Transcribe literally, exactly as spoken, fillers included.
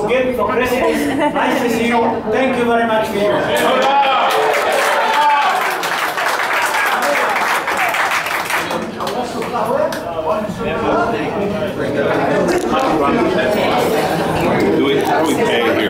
gift for Christmas. Nice to see you. Thank you very much for you.